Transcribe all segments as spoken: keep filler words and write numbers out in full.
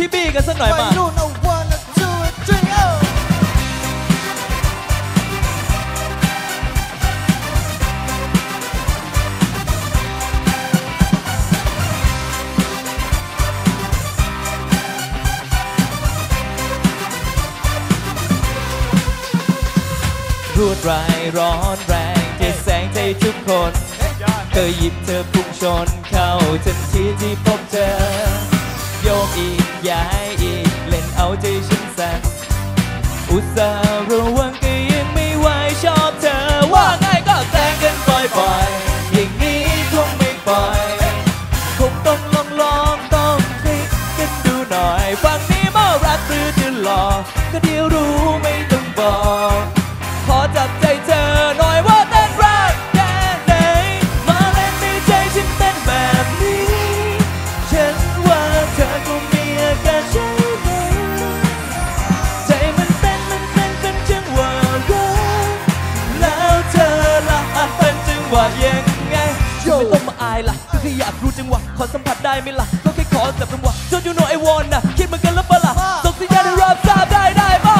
พี่บี้กันสักหน่อยมารูดรายร้อนแรงเทแสงใจทุกคนเคยหยิบเธอพุ่งชนเข้าทันทีที่พบเธอโยกอีกย้ายอีกเล่นเอาใจฉันสั่นอุตส่าห์ระวังก็ยังไม่ไหวชอบเธอว่าไงก็แกล้งกันบ่อยๆอย่างนี้คงไม่ปล่อยคงต้องลองลองต้องคลิกกันดูหน่อยฝั่งนี้มารักหรือจะหลอกก็เดี๋ยวรู้ไม่ต้องบอกขอจับใจเธอหน่อยว่าเต้นรักแค่ไหนมาเล่นในใจฉันเต้นแบบนี้ฉันว่าเธอคงมีอาการใช่ไหมใจมันเต้นมันเต้นเป็นจังหวะรักแล้วเธอละเป็นจังหวะยังไงไม่ต้องมาอายล่ะก็แค่อยากรู้จังหวะขอสัมผัสได้ไหมล่ะก็แค่ขอจับจังหวะจน you know I want นะคิดเหมือนกันแล้วปะล่ะส่งสัญญาณให้รับทราบได้ได้ป่ะ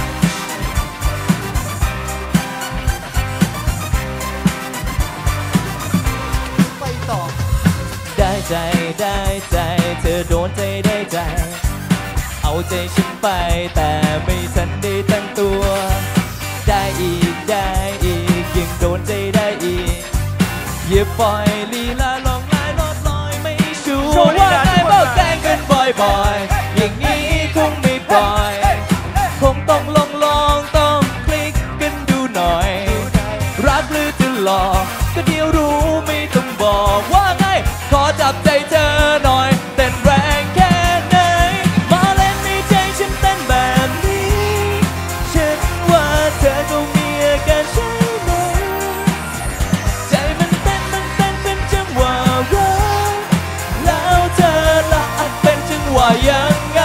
ได้ใจได้ใจเธอโดนใจได้ใจเอาใจฉันไปแต่ไม่ทันได้ตั้งตัวได้อีกได้อีกยังโดนใจได้อีกอย่าปล่อยลีลาลองลายลอดลอยไม่ชัวร์ว่าไงบอกแกล้งกันบ่อยๆอย่างนี้คงไม่ปล่อยคงต้องลองลองต้องคลิกกันดูหน่อยรักหรือจะหลอกก็เดี๋ยวรู้ไม่ต้องบอกว่าไงขอจับใจเธอหน่อยเต้นแรงแค่ไหนมาเล่นในใจฉันเต้นแบบนี้ฉันว่าเธอคงมีอาการใช่ไหมใจมันเต้นมันเต้นเป็นจังหวะรักแล้วเธอละอาจเป็นจังหวะยังไง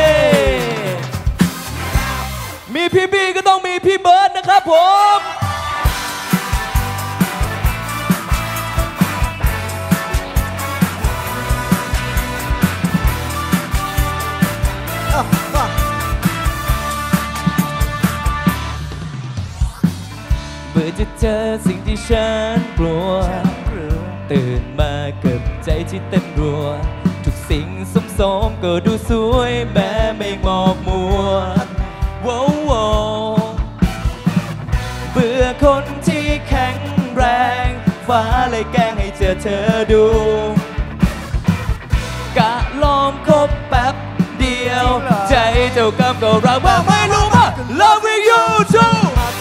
มีพี่บี้ก็ต้องมีพี่เบิร์ดนะครับผมเบื่อจะเจอสิ่งที่ฉันกลัวตื่นมากับใจที่เต้นรัวทุกสิ่งสมสมก็ดูสวยแม้ไม่งอกมัวว้าวเบื่อคนที่แข็งแรงฟ้าเลยแกล้งให้เจอเธอดูกะลองคบแป๊บเดียวใจเจ้ากรรมก็รักบ้างไม่รู้ว่า loving you too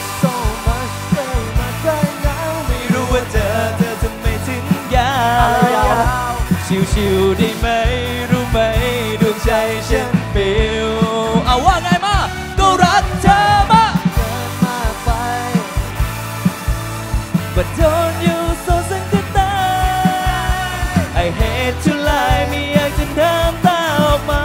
ชิวๆได้ไหมรู้ไหมดวงใจฉันปิวเอาว่าไงมาก็รักเธอมากเกินมากไป But don't you so sympathize I hate to lie ไม่อยากจะน้ำตาออกมา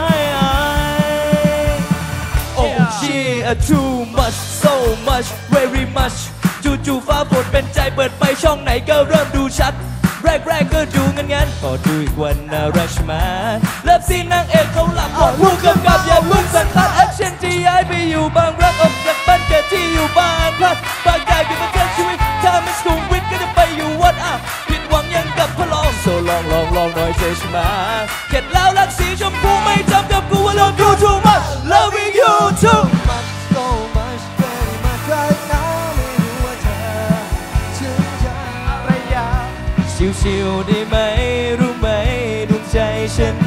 Oh yeah too much so much very much จู่ๆฟ้าฝนเป็นใจเปิดไปช่องไหนก็เริ่มดูชัดแรกๆก็ดูงั้นงั้นพอดูอีกวันน่ารักใช่ไหมเลิฟซีนนางเอกเขาหลับหมดผู้กำกับอย่าพึ่งสั่นคลอนแอคชั่นที่ย้ายไปอยู่บางรักออกจากบ้านเกิดที่อยู่บางพลัดบางใหญ่เป็นมาเกิดชีวิตถ้าไม่สูงวิทย์ก็จะไปอยู่วัดอ่ะผิดหวังยังกับพะลองโซลองลองลองหน่อยเจอใช่ไหมเข็ดแล้วรักสีชมพูไม่จำกับกูว่า love you too much loving you too much so much very much right now ไม่รู้ว่าเธอชื่นใจอะไรอย่างชิวๆได้ไหมรู้ไหมดวงใจฉัน